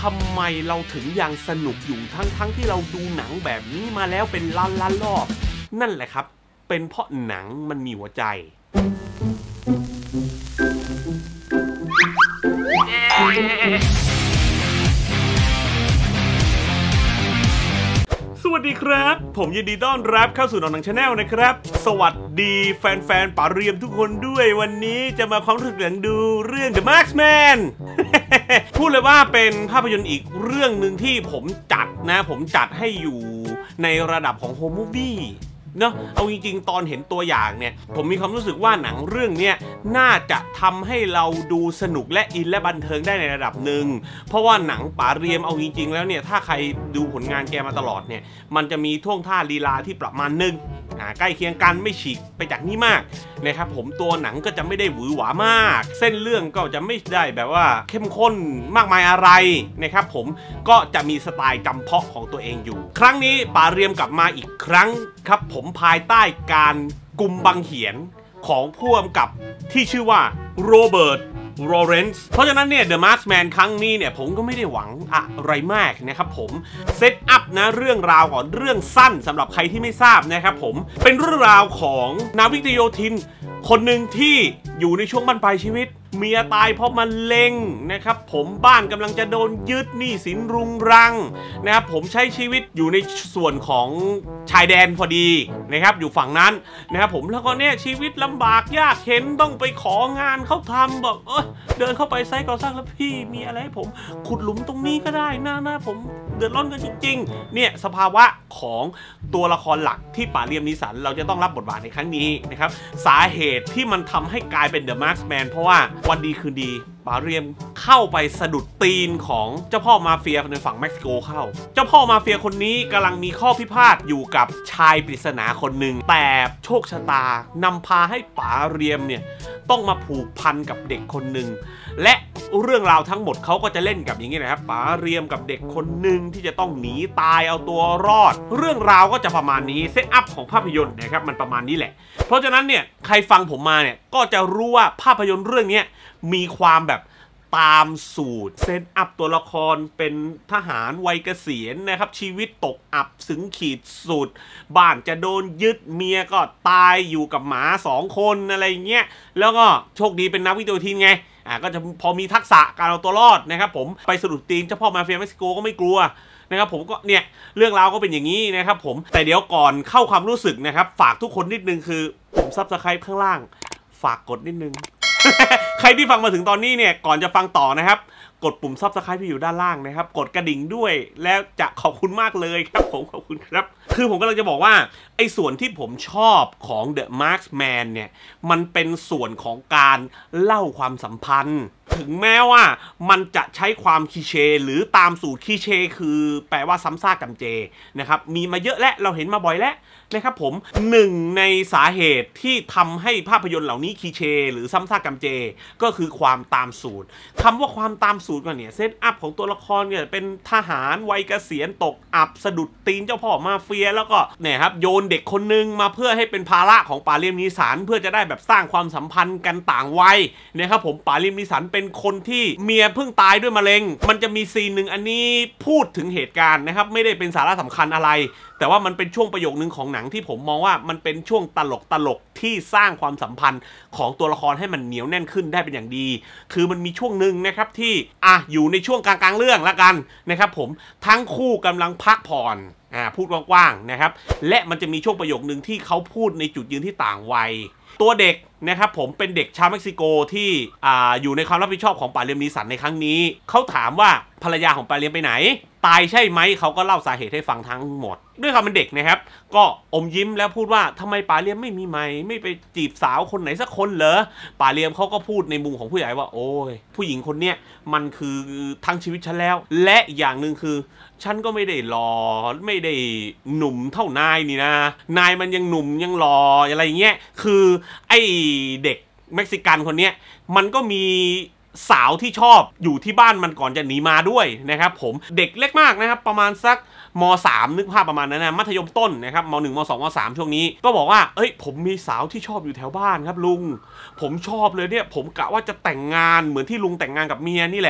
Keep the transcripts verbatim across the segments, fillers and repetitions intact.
ำไมเราถึงยังสนุกอยู่ทั้งๆ ท, ที่เราดูหนังแบบนี้มาแล้วเป็นล้านล้านรอบนั่นแหละครับเป็นเพราะหนังมันมีหัวใจสวัสดีครับผมยินดีต้อนรับเข้าสู่หนังชาแนลนะครับสวัสดีแฟนๆป๋าเรียมทุกคนด้วยวันนี้จะมาความรู้สึกหลังดูเรื่อง The Marksman พูดเลยว่าเป็นภาพยนตร์อีกเรื่องหนึ่งที่ผมจัดนะผมจัดให้อยู่ในระดับของโฮมมูฟวี่เนาะเอาจริงๆตอนเห็นตัวอย่างเนี่ยผมมีความรู้สึกว่าหนังเรื่องนี้น่าจะทำให้เราดูสนุกและอินและบันเทิงได้ในระดับหนึ่งเพราะว่าหนังป๋าเรียมเอาจริงๆแล้วเนี่ยถ้าใครดูผลงานแกมาตลอดเนี่ยมันจะมีท่วงท่าลีลาที่ประมาณนึงใกล้เคียงกันไม่ฉีกไปจากนี้มากนะครับผมตัวหนังก็จะไม่ได้หวือหวามากเส้นเรื่องก็จะไม่ได้แบบว่าเข้มข้นมากมายอะไรนะครับผมก็จะมีสไตล์จำเพาะของตัวเองอยู่ครั้งนี้ป๋าเรียมกลับมาอีกครั้งครับผมภายใต้การกุมบังเหียนของผู้กำกับที่ชื่อว่าโรเบิร์ตโรเรนซ์เพราะฉะนั้นเนี่ย The Marksman ครั้งนี้เนี่ยผมก็ไม่ได้หวังอะไรมากนะครับผมเซตอัพนะเรื่องราวก่อนเรื่องสั้นสำหรับใครที่ไม่ทราบนะครับผมเป็นเรื่องราวของนาวิกโยธินคนหนึ่งที่อยู่ในช่วงบั้นปลายชีวิตเมียตายเพราะมะเร็งนะครับผมบ้านกำลังจะโดนยึดหนี้สินรุงรังนะครับผมใช้ชีวิตอยู่ในส่วนของชายแดนพอดีนะครับอยู่ฝั่งนั้นนะครับผมแล้วก็เนี่ยชีวิตลำบากยากเข็นต้องไปของานเขาทำบอกเออเดินเข้าไปไซต์ก่อสร้างแล้วพี่มีอะไรให้ผมขุดหลุมตรงนี้ก็ได้นะนะผมเดือดร้อนกันจริงๆเนี่ยสภาวะของตัวละครหลักที่ป๋าเรียมนิสันเราจะต้องรับบทบาทในครั้งนี้นะครับสาเหตุที่มันทำให้กลายเป็น The Marksman เพราะว่าวันดีคืนดีป๋าเรียมเข้าไปสะดุดตีนของเจ้าพ่อมาเฟียในฝั่งเม็กซิโกเข้าเจ้าพ่อมาเฟียคนนี้กำลังมีข้อพิพาทอยู่กับชายปริศนาคนหนึ่งแต่โชคชะตานำพาให้ป๋าเรียมเนี่ยต้องมาผูกพันกับเด็กคนหนึ่งและเรื่องราวทั้งหมดเขาก็จะเล่นกับอย่างนี้นะครับป๋าเรียมกับเด็กคนหนึ่งที่จะต้องหนีตายเอาตัวรอดเรื่องราวก็จะประมาณนี้เซตอัพของภาพยนตร์นะครับมันประมาณนี้แหละเพราะฉะนั้นเนี่ยใครฟังผมมาเนี่ยก็จะรู้ว่าภาพยนตร์เรื่องนี้มีความแบบตามสูตรเซตอัพตัวละครเป็นทหารวัยเกษียณนะครับชีวิตตกอับถึงขีดสุดบ้านจะโดนยึดเมียก็ตายอยู่กับหมาสองคนอะไรเงี้ยแล้วก็โชคดีเป็นนักวิทยาทีนไงอ่าก็จะพอมีทักษะการเอาตัวรอดนะครับผมไปสะดุดตีนเจ้าพ่อมาเฟียเม็กซิโกก็ไม่กลัวนะครับผมก็เนี่ยเรื่องราวก็เป็นอย่างนี้นะครับผมแต่เดี๋ยวก่อนเข้าความรู้สึกนะครับฝากทุกคนนิดนึงคือผมซับสไครป์ข้างล่างฝากกดนิดนึง ใครที่ฟังมาถึงตอนนี้เนี่ยก่อนจะฟังต่อนะครับกดปุ่มซับสไครป์ที่อยู่ด้านล่างนะครับกดกระดิ่งด้วยแล้วจะขอบคุณมากเลยครับผมขอบคุณครับคือผมก็เลยจะบอกว่าไอ้ส่วนที่ผมชอบของ The Marksman เนี่ยมันเป็นส่วนของการเล่าความสัมพันธ์ถึงแม้ว่ามันจะใช้ความคลีเช่หรือตามสูตรคลีเช่คือแปลว่าซ้ำซากจำเจนะครับมีมาเยอะและเราเห็นมาบ่อยแล้วนะครับผมหนึ่งในสาเหตุที่ทำให้ภาพยนตร์เหล่านี้คลีเช่หรือซ้ำซากจำเจก็คือความตามสูตรคำว่าความตามสูตรกันเนี่ยเซตอัพของตัวละครเนี่ยเป็นทหารวัยเกษียณตกอับสะดุดตีนเจ้าพ่อมาเฟียแล้วก็เนี่ยครับโยนเด็กคนนึงมาเพื่อให้เป็นภาระของป๋าเรียมนิสันเพื่อจะได้แบบสร้างความสัมพันธ์กันต่างวัยนะครับผมป๋าเรียมนิสันเป็นคนที่เมียเพิ่งตายด้วยมะเร็งมันจะมีซีนหนึ่งอันนี้พูดถึงเหตุการณ์นะครับไม่ได้เป็นสาระสำคัญอะไรแต่ว่ามันเป็นช่วงประโยคนึงของหนังที่ผมมองว่ามันเป็นช่วงตลกตลกที่สร้างความสัมพันธ์ของตัวละครให้มันเหนียวแน่นขึ้นได้เป็นอย่างดีคือมันมีช่วงหนึ่งนะครับที่อ่ะอยู่ในช่วงกลางๆเรื่องละกันนะครับผมทั้งคู่กำลังพักผ่อนอ่าพูดกว้างๆนะครับและมันจะมีช่วงประโยคนึงที่เขาพูดในจุดยืนที่ต่างวัยตัวเด็กนะครับผมเป็นเด็กชาวเม็กซิโกที่อ่าอยู่ในความรับผิดชอบของป๋าเรียมนิสันในครั้งนี้เขาถามว่าภรรยาของป๋าเรียมไปไหนตายใช่ไหมเขาก็เล่าสาเหตุให้ฟังทั้งหมดด้วยความเป็นเด็กนะครับก็อมยิ้มแล้วพูดว่าทำไมป๋าเรียมไม่มีไมค์ไม่ไปจีบสาวคนไหนสักคนเหรอป๋าเรียมเขาก็พูดในมุมของผู้ใหญ่ว่าโอ้ยผู้หญิงคนเนี้ยมันคือทั้งชีวิตฉันแล้วและอย่างหนึ่งคือฉันก็ไม่ได้หล่อไม่ได้หนุ่มเท่านายนี่นะนายมันยังหนุ่มยังหล่ออะไรเงี้ยคือไอเด็กเม็กซิกันคนเนี้ยมันก็มีสาวที่ชอบอยู่ที่บ้านมันก่อนจะหนีมาด้วยนะครับผมเด็กเล็กมากนะครับประมาณสักม.สาม นึกภาพประมาณนั้นนะมัธยมต้นนะครับม.หนึ่ง ม.สอง ม.สาม ช่วงนี้ก็บอกว่าเอ้ยผมมีสาวที่ชอบอยู่แถวบ้านครับลุงผมชอบเลยเนี่ยผมกะว่าจะแต่งงานเหมือนที่ลุงแต่งงานกับเมียนี่แหละ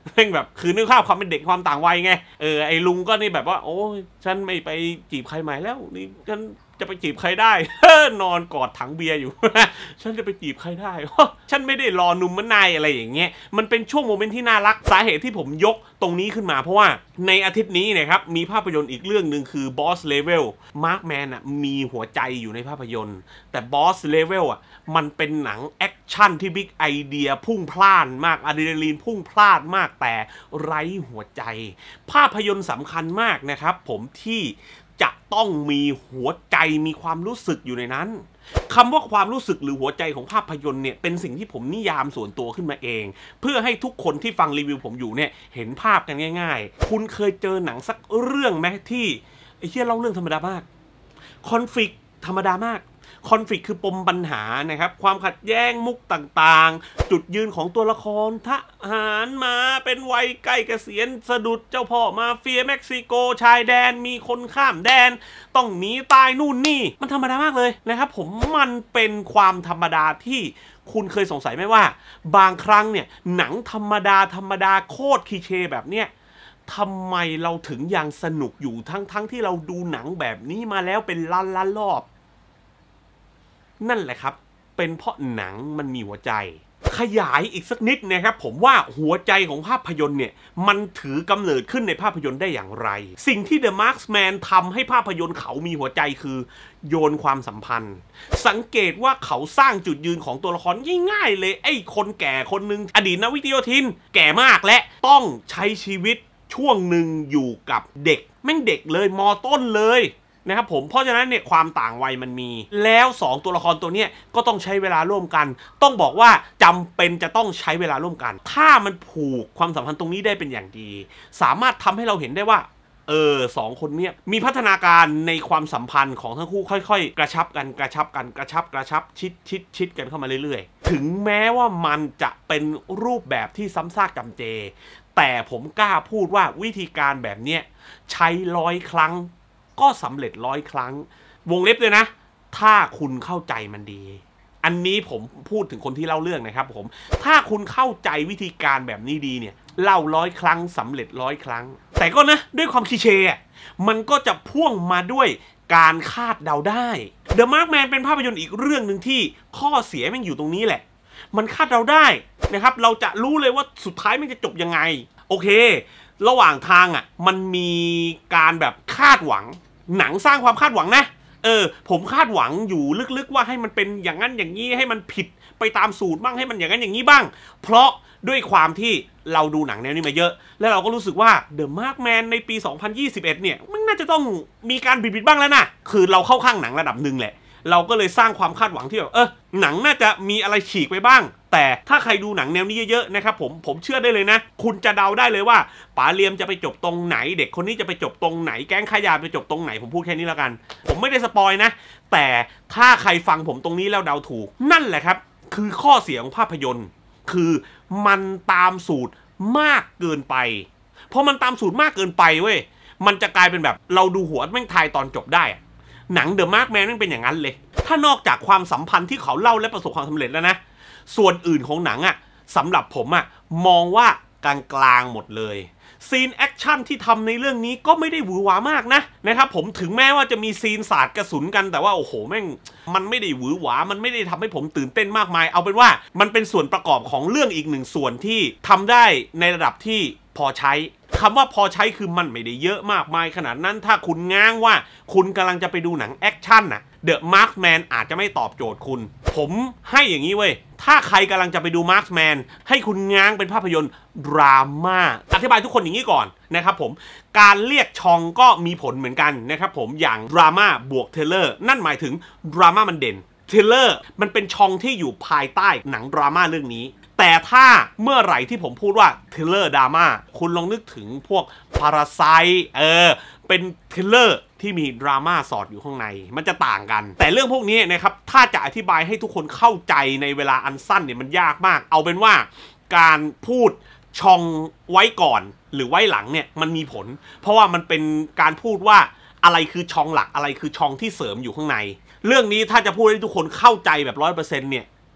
แม่งแบบคือนึกภาพความเป็นเด็กความต่างวัยไงเออไอ้ลุงก็นี่แบบว่าโอ้ยฉันไม่ไปจีบใครใหม่แล้วนี่ฉันจะไปจีบใครได้นอนกอดถังเบียร์อยู่ ฉันจะไปจีบใครได้ฉันไม่ได้รอหนุ่มมันนายอะไรอย่างเงี้ยมันเป็นช่วงโมเมนต์ที่น่ารักสาเหตุที่ผมยกตรงนี้ขึ้นมาเพราะว่าในอาทิตย์นี้นะครับมีภาพยนตร์อีกเรื่องหนึ่งคือ Boss Level Markman อ่ะมีหัวใจอยู่ในภาพยนตร์แต่ Boss Level อ่ะมันเป็นหนังแอคชั่นที่บิ๊กไอเดียพุ่งพล่านมากอะดรีนาลีนพุ่งพล่านมากแต่ไร้หัวใจภาพยนตร์สำคัญมากนะครับผมที่จะต้องมีหัวใจมีความรู้สึกอยู่ในนั้นคำว่าความรู้สึกหรือหัวใจของภาพยนตร์เนี่ยเป็นสิ่งที่ผมนิยามส่วนตัวขึ้นมาเองเพื่อให้ทุกคนที่ฟังรีวิวผมอยู่เนี่ยเห็นภาพกันง่ายๆคุณเคยเจอหนังสักเรื่องไหมที่ไอ้เหี้ยเล่าเรื่องธรรมดามากคอนฟลิกต์ธรรมดามากคอนฟ lict คือปมปัญหานะครับความขัดแย้งมุกต่างๆจุดยืนของตัวละครทหารมาเป็นวัยใกล้เกษียณสะดุดเจ้าพ่อมาเฟียเม็กซิโกชายแดนมีคนข้ามแดนต้องหนีตายนู่นนี่มันธรรมดามากเลยนะครับผมมันเป็นความธรรมดาที่คุณเคยสงสัยไหมว่าบางครั้งเนี่ยหนังธรรมดาธรรมดาโคตรคลีเช่แบบเนี้ยทำไมเราถึงยังสนุกอยู่ทั้งๆ ท, ที่เราดูหนังแบบนี้มาแล้วเป็นล้านล้านรอบนั่นแหละครับเป็นเพราะหนังมันมีหัวใจขยายอีกสักนิดนะครับผมว่าหัวใจของภาพยนตร์เนี่ยมันถือกำเนิดขึ้นในภาพยนตร์ได้อย่างไรสิ่งที่ The Marksman ทำให้ภาพยนตร์เขามีหัวใจคือโยนความสัมพันธ์สังเกตว่าเขาสร้างจุดยืนของตัวละครง่ายๆเลยไอ้คนแก่คนหนึ่งอดีตนักวิทยาทินแก่มากและต้องใช้ชีวิตช่วงหนึ่งอยู่กับเด็กแม่งเด็กเลยม.ต้นเลยนะครับผมเพราะฉะนั้นเนี่ยความต่างวัยมันมีแล้วสองตัวละครตัวเนี้ยก็ต้องใช้เวลาร่วมกันต้องบอกว่าจำเป็นจะต้องใช้เวลาร่วมกันถ้ามันผูกความสัมพันธ์ตรงนี้ได้เป็นอย่างดีสามารถทำให้เราเห็นได้ว่าเออสองคนเนี้ยมีพัฒนาการในความสัมพันธ์ของทั้งคู่ค่อยๆกระชับกันกระชับกันกระชับกระชับชิดชิดชิดกันเข้ามาเรื่อยๆถึงแม้ว่ามันจะเป็นรูปแบบที่ซ้ำซากจำเจแต่ผมกล้าพูดว่าวิธีการแบบเนี้ยใช้ร้อยครั้งก็สำเร็จร้อยครั้งวงเล็บเลยนะถ้าคุณเข้าใจมันดีอันนี้ผมพูดถึงคนที่เล่าเรื่องนะครับผมถ้าคุณเข้าใจวิธีการแบบนี้ดีเนี่ยเล่าร้อยครั้งสำเร็จร้อยครั้งแต่ก็นะด้วยความคลีเช่มันก็จะพ่วงมาด้วยการคาดเดาได้ The Markman เป็นภาพยนตร์อีกเรื่องหนึ่งที่ข้อเสียมันอยู่ตรงนี้แหละมันคาดเดาได้นะครับเราจะรู้เลยว่าสุดท้ายมันจะจบยังไงโอเคระหว่างทางอ่ะมันมีการแบบคาดหวังหนังสร้างความคาดหวังนะเออผมคาดหวังอยู่ลึกๆว่าให้มันเป็นอย่างนั้นอย่างนี้ให้มันผิดไปตามสูตรบ้างให้มันอย่างนั้นอย่างนี้บ้างเพราะด้วยความที่เราดูหนังแนวนี้มาเยอะแล้วเราก็รู้สึกว่า The Markman ในปี สองพันยี่สิบเอ็ด เนี่ยมันน่าจะต้องมีการบิดๆบ้างแล้วนะคือเราเข้าข้างหนังระดับหนึ่งแหละเราก็เลยสร้างความคาดหวังที่แบบเออหนังน่าจะมีอะไรฉีกไปบ้างแต่ถ้าใครดูหนังแนวนี้เยอะๆนะครับผมผมเชื่อได้เลยนะคุณจะเดาได้เลยว่าป๋าเลียมจะไปจบตรงไหนเด็กคนนี้จะไปจบตรงไหนแก๊งขายาไปจบตรงไหนผมพูดแค่นี้แล้วกันผมไม่ได้สปอยนะแต่ถ้าใครฟังผมตรงนี้แล้วเดาถูกนั่นแหละครับคือข้อเสียของภาพยนตร์คือมันตามสูตรมากเกินไปพอมันตามสูตรมากเกินไปเว้ยมันจะกลายเป็นแบบเราดูหัวแม่งทายตอนจบได้หนัง The Markman นั่นเป็นอย่างนั้นเลยถ้านอกจากความสัมพันธ์ที่เขาเล่าและประสบความสำเร็จแล้วนะส่วนอื่นของหนังอ่ะสำหรับผมอ่ะมองว่ากลางๆหมดเลยซีนแอคชั่นที่ทำในเรื่องนี้ก็ไม่ได้หวือหวามากนะนะครับผมถึงแม้ว่าจะมีซีนสาดกระสุนกันแต่ว่าโอ้โหแม่งมันไม่ได้หวือหวามันไม่ได้ทำให้ผมตื่นเต้นมากมายเอาเป็นว่ามันเป็นส่วนประกอบของเรื่องอีกหนึ่งส่วนที่ทำได้ในระดับที่พอใช้คำว่าพอใช้คือมันไม่ได้เยอะมากมายขนาดนั้นถ้าคุณง้างว่าคุณกำลังจะไปดูหนังแอคชั่นน่ะ The Markman อาจจะไม่ตอบโจทย์คุณผมให้อย่างนี้เว้ยถ้าใครกำลังจะไปดู Markman ให้คุณง้างเป็นภาพยนตร์ดราม่าอธิบายทุกคนอย่างนี้ก่อนนะครับผมการเรียกชองก็มีผลเหมือนกันนะครับผมอย่างดราม่าบวกเทเลอร์นั่นหมายถึงดราม่ามันเด่นเทเลอร์มันเป็นชองที่อยู่ภายใต้หนังดราม่าเรื่องนี้แต่ถ้าเมื่อไหร่ที่ผมพูดว่าเทเลอร์ดราม่าคุณลองนึกถึงพวกพาราไซต์เออเป็นเทเลอร์ที่มีดราม่าสอดอยู่ข้างในมันจะต่างกันแต่เรื่องพวกนี้นะครับถ้าจะอธิบายให้ทุกคนเข้าใจในเวลาอันสั้นเนี่ยมันยากมากเอาเป็นว่าการพูดชองไว้ก่อนหรือไว้หลังเนี่ยมันมีผลเพราะว่ามันเป็นการพูดว่าอะไรคือชองหลักอะไรคือชองที่เสริมอยู่ข้างในเรื่องนี้ถ้าจะพูดให้ทุกคนเข้าใจแบบร้อยเปอร์เซ็นต์เนี่ย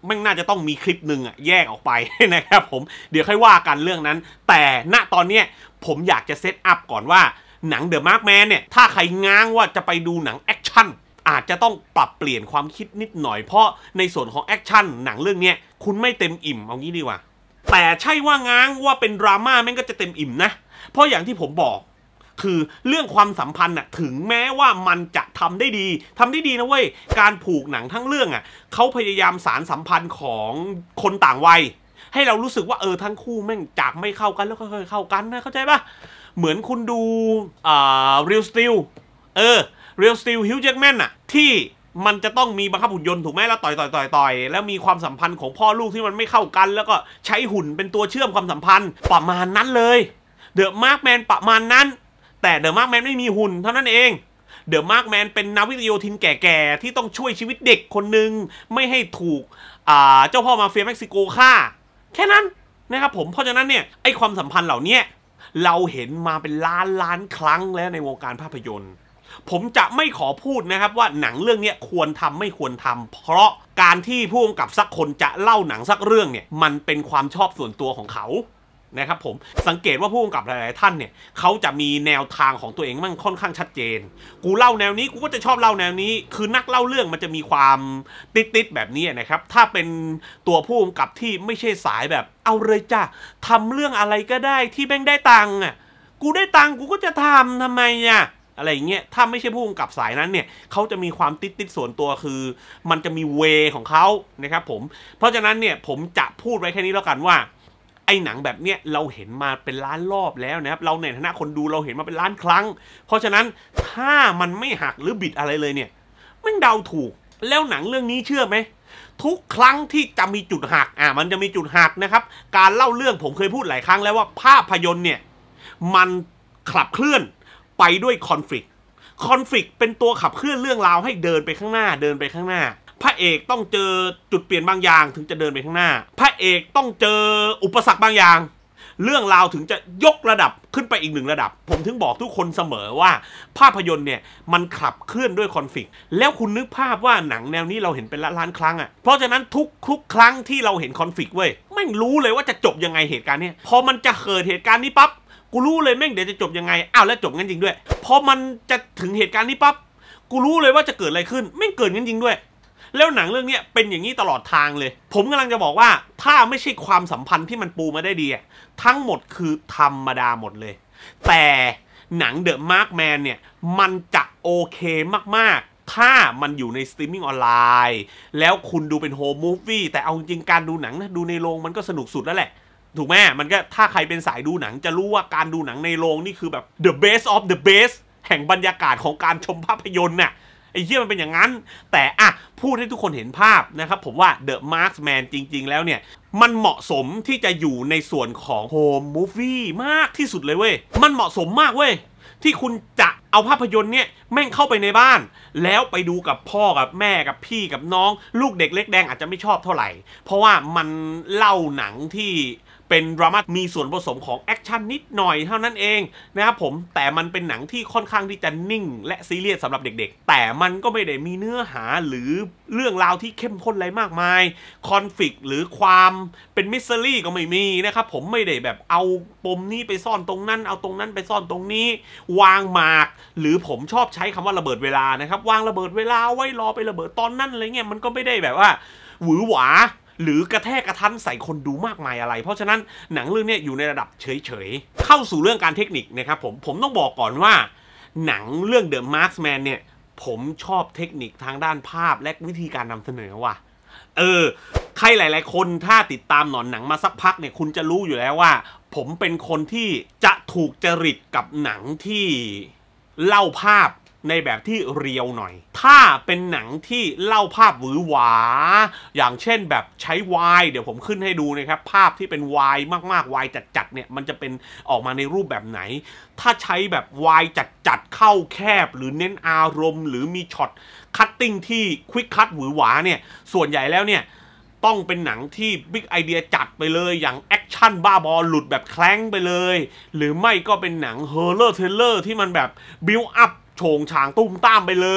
แม่งน่าจะต้องมีคลิปหนึ่งอะแยกออกไปนะครับผมเดี๋ยวค่อยว่ากันเรื่องนั้นแต่ณตอนเนี้ยผมอยากจะเซตอัพก่อนว่าหนังเดอะมาร์คแมนเนี่ยถ้าใครง้างว่าจะไปดูหนังแอคชั่นอาจจะต้องปรับเปลี่ยนความคิดนิดหน่อยเพราะในส่วนของแอคชั่นหนังเรื่องนี้คุณไม่เต็มอิ่มเอางี้ดีกว่าแต่ใช่ว่าง้างว่าเป็นดราม่าแม่งก็จะเต็มอิ่มนะเพราะอย่างที่ผมบอกคือเรื่องความสัมพันธ์น่ะถึงแม้ว่ามันจะทำได้ดีทำได้ดีนะเว้ยการผูกหนังทั้งเรื่องอ่ะเขาพยายามสารสัมพันธ์ของคนต่างวัยให้เรารู้สึกว่าเออทั้งคู่แม่งจากไม่เข้ากันแล้วก็ค่อยๆเข้ากันนะเข้าใจปะเหมือนคุณดูอ่า Real Steel เออ Real Steel Hugh Jackman อ่ะที่มันจะต้องมีบังคับหุ่นยนต์ถูกไหมแล้วต่อยต่อยต่อยต่อยแล้วมีความสัมพันธ์ของพ่อลูกที่มันไม่เข้ากันแล้วก็ใช้หุ่นเป็นตัวเชื่อมความสัมพันธ์ประมาณนั้นเลยเดอะมาร์คแมนประมาณนั้นแต่เดอะมาร์คแมนไม่มีหุ่นเท่านั้นเองเดอะมาร์คแมนเป็นนักวิทยาโยธินแก่ๆที่ต้องช่วยชีวิตเด็กคนหนึ่งไม่ให้ถูกอ่าเจ้าพ่อมาเฟียเม็กซิโกฆ่าแค่นั้นนะครับผมเพราะฉะนั้นเนี่ยไอความสัมพันธ์เหล่านี้เราเห็นมาเป็นล้านล้านครั้งแล้วในวงการภาพยนตร์ผมจะไม่ขอพูดนะครับว่าหนังเรื่องนี้ควรทำไม่ควรทำเพราะการที่ผู้กำกับสักคนจะเล่าหนังสักเรื่องเนี่ยมันเป็นความชอบส่วนตัวของเขานะครับผมสังเกตว่าผู้กำกับหลายๆท่านเนี่ยเขาจะมีแนวทางของตัวเองมั่งค่อนข้างชัดเจนกูเล่าแนวนี้กูก็จะชอบเล่าแนวนี้คือนักเล่าเรื่องมันจะมีความติดๆแบบนี้นะครับถ้าเป็นตัวผู้กำกับที่ไม่ใช่สายแบบเอาเลยจ้ะทำเรื่องอะไรก็ได้ที่แม่งได้ตังค์อ่ะกูได้ตังค์กูก็จะทำทำไมอ่ะอะไรเงี้ยถ้าไม่ใช่ผู้กำกับสายนั้นเนี่ยเขาจะมีความติดติดส่วนตัวคือมันจะมีเวของเขานะครับผมเพราะฉะนั้นเนี่ยผมจะพูดไว้แค่นี้แล้วกันว่าไอ้หนังแบบเนี้ยเราเห็นมาเป็นล้านรอบแล้วนะครับเราในฐานะคนดูเราเห็นมาเป็นล้านครั้งเพราะฉะนั้นถ้ามันไม่หักหรือบิดอะไรเลยเนี่ยมันเดาถูกแล้วหนังเรื่องนี้เชื่อไหมทุกครั้งที่จะมีจุดหักอ่ะมันจะมีจุดหักนะครับการเล่าเรื่องผมเคยพูดหลายครั้งแล้วว่าภาพยนตร์เนี่ยมันขับเคลื่อนไปด้วยคอนฟลิกต์คอนฟลิกต์เป็นตัวขับเคลื่อนเรื่องราวให้เดินไปข้างหน้าเดินไปข้างหน้าพระเอกต้องเจอจุดเปลี่ยนบางอย่างถึงจะเดินไปข้างหน้าพระเอกต้องเจออุปสรรคบางอย่างเรื่องราวถึงจะยกระดับขึ้นไปอีกหนึ่งระดับผมถึงบอกทุกคนเสมอว่าภาพยนตร์เนี่ยมันขับเคลื่อนด้วยคอนฟลิกต์แล้วคุณนึกภาพว่าหนังแนวนี้เราเห็นเป็นล้านครั้งอ่ะเพราะฉะนั้นทุกทุกครั้งที่เราเห็นคอนฟลิกต์เว้ยไม่รู้เลยว่าจะจบยังไงเหตุการณ์เนี้ยพอมันจะเกิดเหตุการณ์นี้ปั๊บกูรู้เลยแม่งเดี๋ยวจะจบยังไงอ้าวแล้วจบงั้นจริงด้วยพอมันจะถึงเหตุการณ์นี้ปั๊บกูรู้เลยว่าจะเกิดอะไรขึ้นแม่งเกิดงั้นจริงด้วยแล้วหนังเรื่องนี้เป็นอย่างนี้ตลอดทางเลยผมกำลังจะบอกว่าถ้าไม่ใช่ความสัมพันธ์ที่มันปูมาได้ดีทั้งหมดคือธรรมดาหมดเลยแต่หนังเดอะมาร์คแมนเนี่ยมันจะโอเคมากๆถ้ามันอยู่ในสตรีมมิ่งออนไลน์แล้วคุณดูเป็นโฮมมูฟวี่แต่เอาจริงการดูหนังนะดูในโรงมันก็สนุกสุดแล้วแหละถูกไหมมันก็ถ้าใครเป็นสายดูหนังจะรู้ว่าการดูหนังในโรงนี่คือแบบ the best of the best แห่งบรรยากาศของการชมภาพยนตร์น่ะไอ้เหี้ยมันเป็นอย่างนั้นแต่อะพูดให้ทุกคนเห็นภาพนะครับผมว่า The Marksman จริงๆแล้วเนี่ยมันเหมาะสมที่จะอยู่ในส่วนของ Home Movie มากที่สุดเลยเว้ยมันเหมาะสมมากเว้ยที่คุณจะเอาภาพยนตร์เนี่ยแม่งเข้าไปในบ้านแล้วไปดูกับพ่อกับแม่กับพี่กับน้องลูกเด็กเล็กแดงอาจจะไม่ชอบเท่าไหร่เพราะว่ามันเล่าหนังที่เป็นดราม่ามีส่วนผสมของแอคชั่นนิดหน่อยเท่านั้นเองนะครับผมแต่มันเป็นหนังที่ค่อนข้างที่จะนิ่งและซีเรียสสำหรับเด็กๆแต่มันก็ไม่ได้มีเนื้อหาหรือเรื่องราวที่เข้มข้นอะไรมากมายคอนฟลิกต์หรือความเป็นมิสซิลี่ก็ไม่มีนะครับผมไม่ได้แบบเอาปมนี้ไปซ่อนตรงนั้นเอาตรงนั้นไปซ่อนตรงนี้วางหมากหรือผมชอบใช้คำว่าระเบิดเวลานะครับวางระเบิดเวลาไว้รอไประเบิดตอนนั้นอะไรเงี้ยมันก็ไม่ได้แบบว่าหวือหวาหรือกระแทกกระทันใส่คนดูมากมายอะไรเพราะฉะนั้นหนังเรื่องนี้อยู่ในระดับเฉยๆเข้าสู่เรื่องการเทคนิคนะครับผมผมต้องบอกก่อนว่าหนังเรื่อง The Marksman เนี่ยผมชอบเทคนิคทางด้านภาพและวิธีการนำเสนอว่ะเออใครหลายๆคนถ้าติดตามหนอนหนังมาสักพักเนี่ยคุณจะรู้อยู่แล้วว่าผมเป็นคนที่จะถูกจริตกับหนังที่เล่าภาพในแบบที่เรียวหน่อยถ้าเป็นหนังที่เล่าภาพหวือหวาอย่างเช่นแบบใช้วายเดี๋ยวผมขึ้นให้ดูนะครับภาพที่เป็นวายมากๆวายจัดๆเนี่ยมันจะเป็นออกมาในรูปแบบไหนถ้าใช้แบบวายจัดๆเข้าแคบหรือเน้นอารมณ์หรือมีช็อตคัตติ้งที่ควิกคัตหวือหวาเนี่ยส่วนใหญ่แล้วเนี่ยต้องเป็นหนังที่บิ๊กไอเดียจัดไปเลยอย่างแอคชั่นบ้าบอหลุดแบบแคล้งไปเลยหรือไม่ก็เป็นหนังเฮอร์เรอร์เทเลอร์ที่มันแบบบิลอัพโฉงฉางตุ้มต้ามไปเลย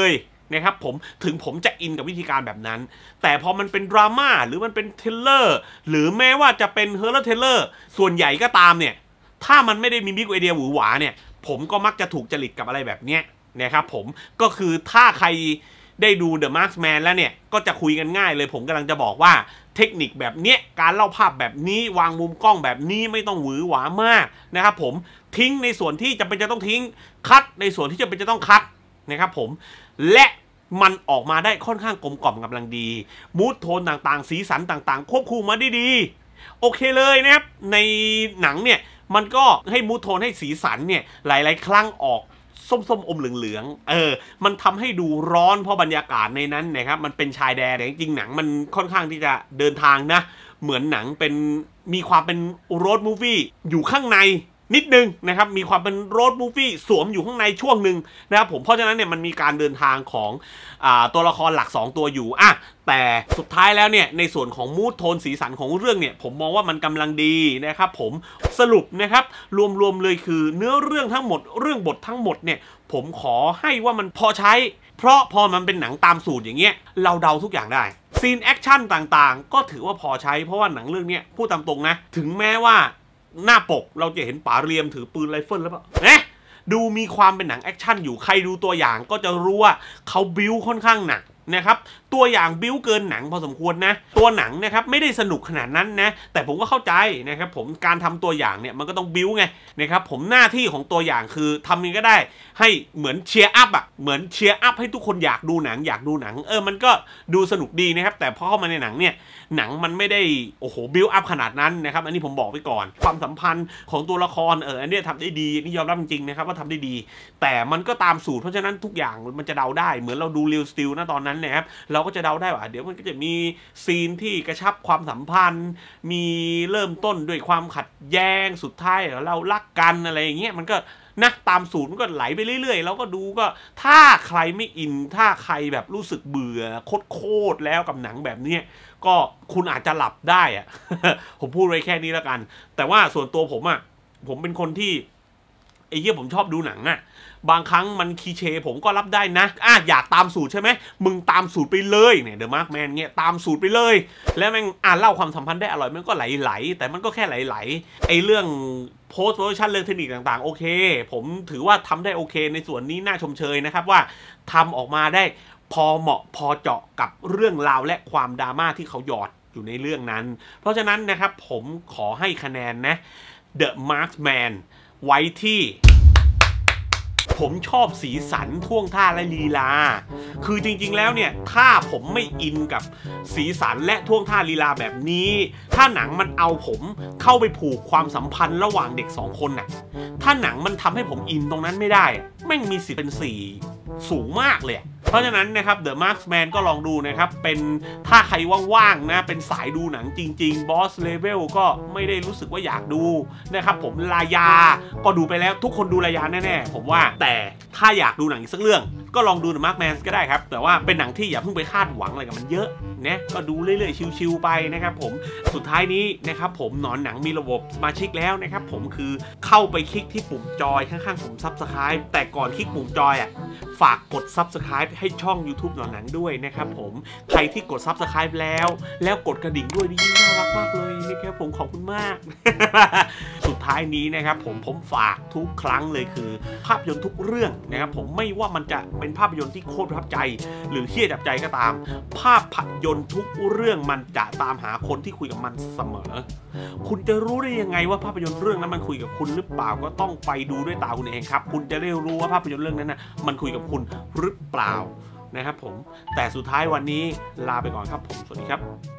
นะครับผมถึงผมจะอินกับวิธีการแบบนั้นแต่พอมันเป็นดราม่าหรือมันเป็นเทเลอร์หรือแม้ว่าจะเป็นเฮอร์เรอร์เทเลอร์ส่วนใหญ่ก็ตามเนี่ยถ้ามันไม่ได้มีบิ๊กไอเดียหวือหวาเนี่ยผมก็มักจะถูกจริตกับอะไรแบบเนี้ยนะครับผมก็คือถ้าใครได้ดู The Marksman แล้วเนี่ยก็จะคุยกันง่ายเลยผมกำลังจะบอกว่าเทคนิคแบบเนี้ยการเล่าภาพแบบนี้วางมุมกล้องแบบนี้ไม่ต้องหวือหวามากนะครับผมทิ้งในส่วนที่จำเป็นจะต้องทิ้งคัดในส่วนที่จำเป็นจะต้องคัดนะครับผมและมันออกมาได้ค่อนข้างกลมกล่อมกำลังดีมูดโทนต่างๆสีสันต่างๆควบคุมมาได้ดีโอเคเลยนะครับในหนังเนี่ยมันก็ให้มูดโทนให้สีสันเนี่ยหลายๆครั้งออกส้มๆอมเหลืองๆเออมันทำให้ดูร้อนเพราะบรรยากาศในนั้นนะครับมันเป็นชายแดนแต่จริงๆหนังมันค่อนข้างที่จะเดินทางนะเหมือนหนังเป็นมีความเป็นโรดมูฟวี่อยู่ข้างในนิดนึงนะครับมีความเป็นโรดมูฟวี่สวมอยู่ข้างในช่วงหนึ่งนะครับผมเพราะฉะนั้นเนี่ยมันมีการเดินทางของอ่าตัวละครหลักสองตัวอยู่อ่ะแต่สุดท้ายแล้วเนี่ยในส่วนของมูดโทนสีสันของเรื่องเนี่ยผมมองว่ามันกำลังดีนะครับผมสรุปนะครับรวมๆเลยคือเนื้อเรื่องทั้งหมดเรื่องบททั้งหมดเนี่ยผมขอให้ว่ามันพอใช้เพราะพอมันเป็นหนังตามสูตรอย่างเงี้ยเราเดาทุกอย่างได้ซีนแอคชั่นต่างๆก็ถือว่าพอใช้เพราะว่าหนังเรื่องนี้พูดตามตรงนะถึงแม้ว่าหน้าปกเราจะเห็นป๋าเรียมถือปืนไรเฟิลแล้วป่ะนะดูมีความเป็นหนังแอคชั่นอยู่ใครดูตัวอย่างก็จะรู้ว่าเขาบิ้วค่อนข้างหนักนะครับตัวอย่างบิ้วเกินหนังพอสมควรนะตัวหนังนะครับไม่ได้สนุกขนาดนั้นนะแต่ผมก็เข้าใจนะครับผมการทำตัวอย่างเนี่ยมันก็ต้องบิ้วไงนะครับผมหน้าที่ของตัวอย่างคือทำยังไงก็ได้ให้เหมือนเชียร์อัพอ่ะเหมือนเชียร์อัพให้ทุกคนอยากดูหนังอยากดูหนังเออมันก็ดูสนุกดีนะครับแต่พอเข้ามาในหนังเนี่ยหนังมันไม่ได้โอ้โหบิ้วอัพขนาดนั้นนะครับอันนี้ผมบอกไปก่อนความสัมพันธ์ของตัวละครเอออันนี้ทำได้ดีนี่ยอมรับจริงๆนะครับว่าทำได้ดีแต่มันก็ตามสูตรเพราะฉะนั้นทุกอย่างมันจะเดาได้เหมือนเราดูเรียลสติลนะตอนนั้นนะครับเราก็จะเดาได้ว่าเดี๋ยวมันก็จะมีซีนที่กระชับความสัมพันธ์มีเริ่มต้นด้วยความขัดแย้งสุดท้ายเรารักกันอะไรอย่างเงี้ยมันก็นะตามสูตรมันก็ไหลไปเรื่อยๆแล้วก็ดูก็ถ้าใครไม่อินถ้าใครแบบรู้สึกเบื่อโคตรแล้วกับหนังแบบนี้ก็คุณอาจจะหลับได้อะ ผมพูดไว้แค่นี้แล้วกันแต่ว่าส่วนตัวผมอะผมเป็นคนที่ไอ้เหี้ยผมชอบดูหนังอะบางครั้งมันคีเชผมก็รับได้นะอ่ะอยากตามสูตรใช่ไหมมึงตามสูตรไปเลยเนี่ยเดอะมาร์คแมนเงี้ยตามสูตรไปเลยแล้วแม่งอ่านเล่าความสัมพันธ์ได้อร่อยมันก็ไหลๆแต่มันก็แค่ไหลๆไอ้เรื่องโพสต์โปรดักชั่นเรื่องเทคนิคต่างๆโอเคผมถือว่าทำได้โอเคในส่วนนี้น่าชมเชยนะครับว่าทำออกมาได้พอเหมาะพอเจาะกับเรื่องราวและความดราม่าที่เขาหยอดอยู่ในเรื่องนั้นเพราะฉะนั้นนะครับผมขอให้คะแนนนะ The Marksman ไว้ที่ผมชอบสีสันท่วงท่าและลีลาคือจริงๆแล้วเนี่ยถ้าผมไม่อินกับสีสันและท่วงท่าลีลาแบบนี้ถ้าหนังมันเอาผมเข้าไปผูกความสัมพันธ์ระหว่างเด็กสองคนน่ะถ้าหนังมันทำให้ผมอินตรงนั้นไม่ได้แม่งมีสิทธิ์เป็นสี่สูงมากเลยเพราะฉะนั้นนะครับ The Marksman ก็ลองดูนะครับเป็นถ้าใครว่างๆนะเป็นสายดูหนังจริงๆ Boss Level ก็ไม่ได้รู้สึกว่าอยากดูนะครับผมลายาก็ดูไปแล้วทุกคนดูลายาแน่ๆผมว่าแต่ถ้าอยากดูหนังอีกสักเรื่องก็ลองดู The Marksman ก็ได้ครับแต่ว่าเป็นหนังที่อย่าเพิ่งไปคาดหวังอะไรกับมันเยอะนะก็ดูเรื่อยๆชิวๆไปนะครับผมสุดท้ายนี้นะครับผมหนอนหนังมีระบบสมาชิกแล้วนะครับผมคือเข้าไปคลิกที่ปุ่มจอยข้างๆปุ่ม Subscribe แต่ก่อนคลิกปุ่มจอยอ่ะฝากกด Subscribe ให้ช่อง YouTube หนอนหนังด้วยนะครับผมใครที่กด Subscribe แล้วแล้วกดกระดิ่งด้วยนี่ยิ่งน่ารักมากเลยนะครับผมขอบคุณมาก สุดท้ายนี้นะครับผมผมฝากทุกครั้งเลยคือภาพยนตร์ทุกเรื่องนะครับผมไม่ว่ามันจะเป็นภาพยนตร์ที่โคตรประทับใจหรือเฮี้ยจับใจก็ตามภาพยนตร์ทุกเรื่องมันจะตามหาคนที่คุยกับมันเสมอคุณจะรู้ได้ยังไงว่าภาพยนตร์เรื่องนั้นมันคุยกับคุณหรือเปล่าก็ต้องไปดูด้วยตาคุณเองครับคุณจะได้รู้ว่าภาพยนตร์เรื่องนั้นนะมันคุยกับคุณหรือเปล่านะครับผมแต่สุดท้ายวันนี้ลาไปก่อนครับผมสวัสดีครับ